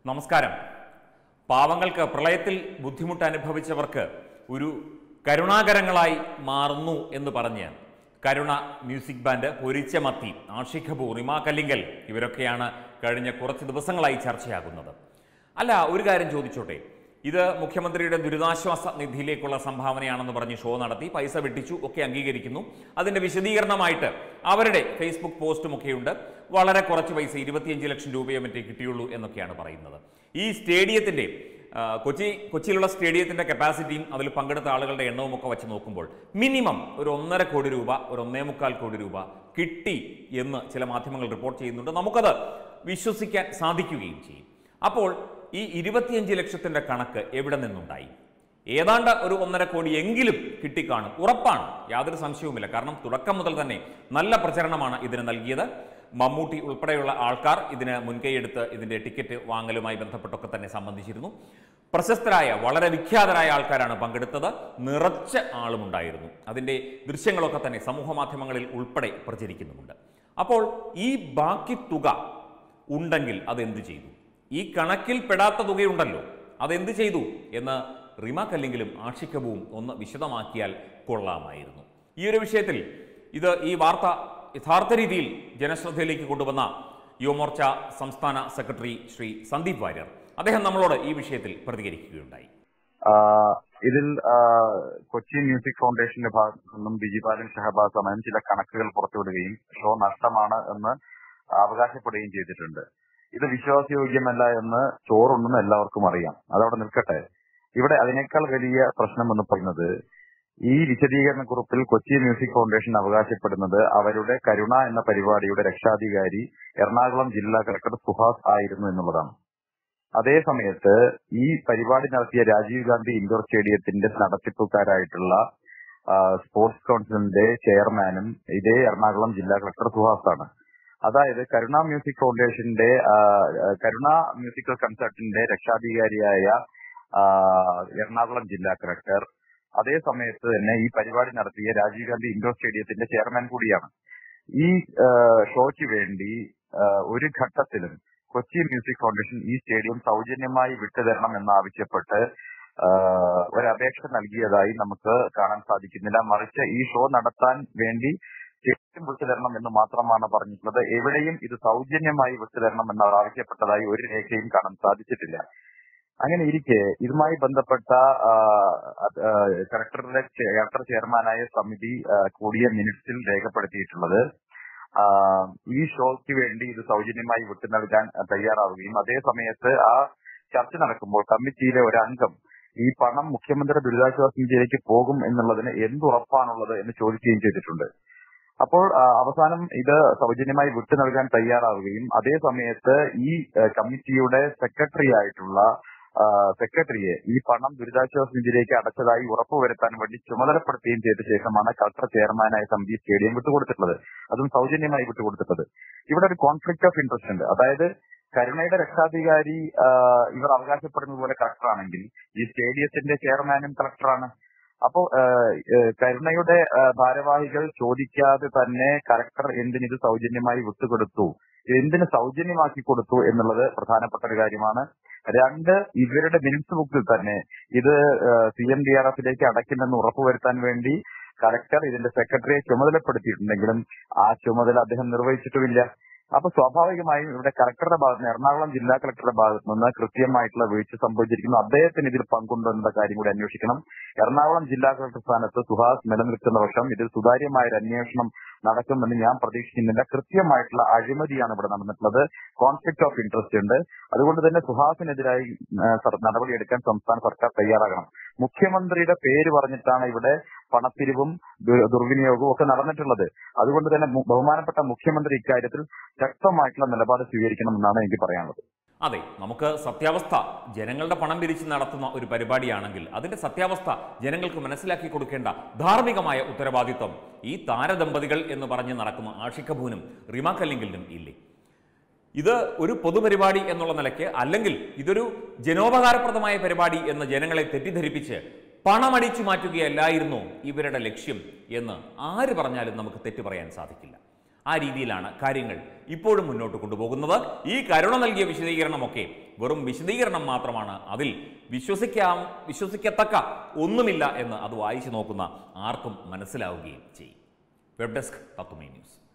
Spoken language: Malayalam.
നമസ്കാരം. പാവങ്ങൾക്ക് പ്രളയത്തിൽ ബുദ്ധിമുട്ട് അനുഭവിച്ചവർക്ക് ഒരു കരുണാകരങ്ങളായി മാറുന്നു എന്ന് പറഞ്ഞ് കരുണ മ്യൂസിക് ബാൻഡ്, പൊരിച്ച മത്തി, ആഷിഖ് കപൂർ, റിമ കല്ലിങ്കൽ ഇവരൊക്കെയാണ് കഴിഞ്ഞ കുറച്ച് ദിവസങ്ങളായി ചർച്ചയാകുന്നത്. അല്ല, ഒരു കാര്യം ചോദിച്ചോട്ടെ, ഇത് മുഖ്യമന്ത്രിയുടെ ദുരിതാശ്വാസ നിധിയിലേക്കുള്ള സംഭാവനയാണെന്ന് പറഞ്ഞ് ഷോ നടത്തി, പൈസ വെട്ടിച്ചു, ഒക്കെ അംഗീകരിക്കുന്നു. അതിൻ്റെ വിശദീകരണമായിട്ട് അവരുടെ ഫേസ്ബുക്ക് പോസ്റ്റുമൊക്കെയുണ്ട്. വളരെ കുറച്ച് പൈസ, 25 ലക്ഷം രൂപയെ മറ്റേ കിട്ടിയുള്ളൂ എന്നൊക്കെയാണ് പറയുന്നത്. ഈ സ്റ്റേഡിയത്തിൻ്റെ കൊച്ചിയിലുള്ള സ്റ്റേഡിയത്തിൻ്റെ കപ്പാസിറ്റിയും അതിൽ പങ്കെടുത്ത ആളുകളുടെ എണ്ണവും ഒക്കെ വെച്ച് നോക്കുമ്പോൾ മിനിമം ഒരു 1.5 കോടി രൂപ, ഒരു 1.25 കോടി രൂപ കിട്ടി എന്ന് ചില മാധ്യമങ്ങൾ റിപ്പോർട്ട് ചെയ്യുന്നുണ്ട്. നമുക്കത് വിശ്വസിക്കാൻ സാധിക്കുകയും ചെയ്യും. അപ്പോൾ ഈ 25 ലക്ഷത്തിൻ്റെ കണക്ക് എവിടെ നിന്നുണ്ടായി? ഏതാണ്ട് ഒരു 1.5 കോടി എങ്കിലും കിട്ടിക്കാണും, ഉറപ്പാണ്, യാതൊരു സംശയവുമില്ല. കാരണം തുടക്കം മുതൽ തന്നെ നല്ല പ്രചരണമാണ് ഇതിന് നൽകിയത്. മമ്മൂട്ടി ഉൾപ്പെടെയുള്ള ആൾക്കാർ ഇതിന് മുൻകൈയെടുത്ത് ഇതിൻ്റെ ടിക്കറ്റ് വാങ്ങലുമായി ബന്ധപ്പെട്ടൊക്കെ തന്നെ സംബന്ധിച്ചിരുന്നു. പ്രശസ്തരായ, വളരെ വിഖ്യാതരായ ആൾക്കാരാണ് പങ്കെടുത്തത്. നിറച്ച ആളുമുണ്ടായിരുന്നു. അതിൻ്റെ ദൃശ്യങ്ങളൊക്കെ തന്നെ സമൂഹ മാധ്യമങ്ങളിൽ ഉൾപ്പെടെ പ്രചരിക്കുന്നുമുണ്ട്. അപ്പോൾ ഈ ബാക്കി തുക ഉണ്ടെങ്കിൽ അതെന്ത് ചെയ്തു? ഈ കണക്കിൽ പെടാത്ത തുകയുണ്ടല്ലോ, അതെന്ത് ചെയ്തു എന്ന് റിമ കല്ലിങ്കലും ആഷിഖ് കപൂറും ഒന്ന് വിശദമാക്കിയാൽ കൊള്ളാമായിരുന്നു. ഈ ഒരു വിഷയത്തിൽ ഈ വാർത്ത യഥാർത്ഥ രീതിയിൽ ജനശ്രദ്ധയിലേക്ക് കൊണ്ടുവന്ന യുവമോർച്ച സംസ്ഥാന സെക്രട്ടറി ശ്രീ സന്ദീപ് വാര്യർ, അദ്ദേഹം നമ്മളോട് ഈ വിഷയത്തിൽ പ്രതികരിക്കുകയുണ്ടായി. ഇതിൽ കൊച്ചി മ്യൂസിക് ഫൗണ്ടേഷന്റെ ഭാഗത്തു നിന്നും ബിജിപാലൻ ഷഹബാസ് അമൻ ചില കണക്കുകൾ പുറത്തുവിടുകയും ഷോ നഷ്ടമാണ് എന്ന് അവകാശപ്പെടുകയും ചെയ്തിട്ടുണ്ട്. ഇത് വിശ്വാസയോഗ്യമല്ല എന്ന് ചോറുണ്ടെന്ന് എല്ലാവർക്കും അറിയാം. അതവിടെ നിൽക്കട്ടെ. ഇവിടെ അതിനേക്കാൾ വലിയ പ്രശ്നം എന്ന് പറയുന്നത്, ഈ വിശദീകരണ കുറിപ്പിൽ കൊച്ചി മ്യൂസിക് ഫൗണ്ടേഷൻ അവകാശപ്പെടുന്നത് അവരുടെ കരുണ എന്ന പരിപാടിയുടെ രക്ഷാധികാരി എറണാകുളം ജില്ലാ കളക്ടർ സുഹാസ് ആയിരുന്നു എന്നുള്ളതാണ്. അതേ സമയത്ത് ഈ പരിപാടി നടത്തിയ രാജീവ് ഗാന്ധി ഇൻഡോർ സ്റ്റേഡിയത്തിന്റെ നടത്തിപ്പുകാരായിട്ടുള്ള സ്പോർട്സ് കൗൺസിലിന്റെ ചെയർമാനും ഇതേ എറണാകുളം ജില്ലാ കളക്ടർ സുഹാസ് ആണ്. അതായത് കരുണ മ്യൂസിക് ഫൗണ്ടേഷന്റെ കരുണ മ്യൂസിക്കൽ കൺസർട്ടിന്റെ രക്ഷാധികാരിയായ എറണാകുളം ജില്ലാ കളക്ടർ അതേ സമയത്ത് തന്നെ ഈ പരിപാടി നടത്തിയ രാജീവ് ഗാന്ധി ഇൻഡോർ സ്റ്റേഡിയത്തിന്റെ ചെയർമാൻ കൂടിയാണ്. ഈ ഷോയ്ക്ക് വേണ്ടി ഒരു ഘട്ടത്തിലും കൊച്ചി മ്യൂസിക് ഫൗണ്ടേഷൻ ഈ സ്റ്റേഡിയം സൗജന്യമായി വിട്ടുതരണം എന്നാവശ്യപ്പെട്ട് ഒരപേക്ഷ നൽകിയതായി നമുക്ക് കാണാൻ സാധിക്കുന്നില്ല. മറിച്ച് ഈ ഷോ നടത്താൻ വേണ്ടി സ്റ്റേഡിയം വിട്ടുതരണം എന്ന് മാത്രമാണ് പറഞ്ഞിട്ടുള്ളത്. എവിടെയും ഇത് സൗജന്യമായി വിട്ടുതരണം എന്ന് ആവശ്യപ്പെട്ടതായി ഒരു രേഖയും കാണാൻ സാധിച്ചിട്ടില്ല. അങ്ങനെ ഇരിക്കെ ഇതുമായി ബന്ധപ്പെട്ട കളക്ടർ ചെയർമാനായ സമിതി കൂടിയ മിനിറ്റ്സിൽ രേഖപ്പെടുത്തിയിട്ടുള്ളത്, ഈ ഷോയ്ക്ക് വേണ്ടി ഇത് സൗജന്യമായി വിട്ടു നൽകാൻ തയ്യാറാവുകയും അതേ സമയത്ത് ആ ചർച്ച നടക്കുമ്പോൾ കമ്മിറ്റിയിലെ ഒരു അംഗം ഈ പണം മുഖ്യമന്ത്രിയുടെ ദുരിതാശ്വാസ നിധിയിലേക്ക് പോകും എന്നുള്ളതിന് എന്തുറപ്പാണുള്ളത് എന്ന് ചോദിക്കുകയും ചെയ്തിട്ടുണ്ട്. അപ്പോൾ അവസാനം ഇത് സൗജന്യമായി വിട്ടു നൽകാൻ തയ്യാറാവുകയും അതേ സമയത്ത് ഈ കമ്മിറ്റിയുടെ സെക്രട്ടറിയെ ഈ പണം ദുരിതാശ്വാസ നിധിയിലേക്ക് അടച്ചതായി ഉറപ്പുവരുത്താൻ വേണ്ടി ചുമതലപ്പെടുത്തുകയും ചെയ്ത ശേഷമാണ് കളക്ടർ ചെയർമാനായ സമിതി സ്റ്റേഡിയം വിട്ടുകൊടുത്തിട്ടുള്ളത്, അതും സൗജന്യമായി വിട്ടുകൊടുത്തിട്ടുള്ളത്. ഇവിടെ ഒരു കോൺഫ്ലിക്ട് ഓഫ് ഇൻട്രസ്റ്റ് ഉണ്ട്. അതായത് കരുണയുടെ രക്ഷാധികാരി ഇവർ അവകാശപ്പെടുന്നത് പോലെ കളക്ടറാണെങ്കിൽ ഈ സ്റ്റേഡിയത്തിന്റെ ചെയർമാനും കളക്ടറാണ്. അപ്പോ കരുണയുടെ ഭാരവാഹികൾ ചോദിക്കാതെ തന്നെ കളക്ടർ എന്തിനിത് സൗജന്യമായി വിട്ടുകൊടുത്തു, എന്തിന് സൗജന്യമാക്കി കൊടുത്തു എന്നുള്ളത് പ്രധാനപ്പെട്ട ഒരു കാര്യമാണ്. 2, ഇവരുടെ മിനിറ്റ്സ് ബുക്കിൽ തന്നെ ഇത് CMDRFിലേക്ക് അടയ്ക്കുമെന്ന് ഉറപ്പുവരുത്താൻ വേണ്ടി കളക്ടർ ഇതിന്റെ സെക്രട്ടറിയെ ചുമതലപ്പെടുത്തിയിട്ടുണ്ടെങ്കിലും ആ ചുമതല അദ്ദേഹം നിർവഹിച്ചിട്ടുമില്ല. അപ്പൊ സ്വാഭാവികമായും ഇവിടെ കളക്ടറുടെ ഭാഗത്ത് നിന്ന്, എറണാകുളം ജില്ലാ കളക്ടറുടെ ഭാഗത്ത് നിന്ന് കൃത്യമായിട്ടുള്ള വീഴ്ച സംഭവിച്ചിരിക്കുന്നു. അദ്ദേഹത്തിന് ഇതിൽ പങ്കുണ്ടോ എന്ന കാര്യം കൂടി അന്വേഷിക്കണം. എറണാകുളം ജില്ലാ കളക്ടർ സ്ഥാനത്ത് സുഹാസ് നിലനിൽക്കുന്ന പക്ഷം ഇതിൽ സുതാര്യമായ ഒരു അന്വേഷണം നടക്കുമെന്ന് ഞാൻ പ്രതീക്ഷിക്കുന്നില്ല. കൃത്യമായിട്ടുള്ള അഴിമതിയാണ് ഇവിടെ നടന്നിട്ടുള്ളത്. കോൺഫ്ലിക്ട് ഓഫ് ഇൻട്രസ്റ്റ് ഉണ്ട്. അതുകൊണ്ട് തന്നെ സുഹാസിനെതിരായി നടപടിയെടുക്കാൻ സംസ്ഥാന സർക്കാർ തയ്യാറാകണം. മുഖ്യമന്ത്രിയുടെ പേര് പറഞ്ഞിട്ടാണ് ഇവിടെ പണപ്പിരിവും ദുർവിനിയോഗവും ഒക്കെ നടന്നിട്ടുള്ളത്. അതുകൊണ്ട് തന്നെ ബഹുമാനപ്പെട്ട മുഖ്യമന്ത്രി ഇക്കാര്യത്തിൽ ശക്തമായിട്ടുള്ള നിലപാട് സ്വീകരിക്കണമെന്നാണ് എനിക്ക് പറയാനുള്ളത്. അതെ, നമുക്ക് സത്യാവസ്ഥ, ജനങ്ങളുടെ പണം പിരിച്ച് നടത്തുന്ന ഒരു പരിപാടിയാണെങ്കിൽ അതിന്റെ സത്യാവസ്ഥ ജനങ്ങൾക്ക് മനസ്സിലാക്കി കൊടുക്കേണ്ട ധാർമ്മികമായ ഉത്തരവാദിത്വം ഈ താരദമ്പതികൾ എന്ന് പറഞ്ഞ് നടക്കുന്ന ആഷിഖ് കപൂറിനും റിമ കല്ലിങ്കലിനും ഇല്ലേ? ഇത് ഒരു പൊതുപരിപാടി എന്നുള്ള നിലയ്ക്ക്, അല്ലെങ്കിൽ ഇതൊരു ജനോപകാരപ്രദമായ പരിപാടി എന്ന് ജനങ്ങളെ തെറ്റിദ്ധരിപ്പിച്ച് പണമടിച്ചു മാറ്റുകയല്ലായിരുന്നോ ഇവരുടെ ലക്ഷ്യം എന്ന് ആര് പറഞ്ഞാലും നമുക്ക് തെറ്റു പറയാൻ സാധിക്കില്ല. ആ രീതിയിലാണ് കാര്യങ്ങൾ ഇപ്പോഴും മുന്നോട്ട് കൊണ്ടുപോകുന്നത്. ഈ കരുണ നൽകിയ വിശദീകരണമൊക്കെ വെറും വിശദീകരണം മാത്രമാണ്. അതിൽ വിശ്വസിക്കത്തക്ക ഒന്നുമില്ല എന്ന് അത് വായിച്ചു നോക്കുന്ന ആർക്കും മനസ്സിലാവുകയും ചെയ്യും. Web desk Tatwamayi news.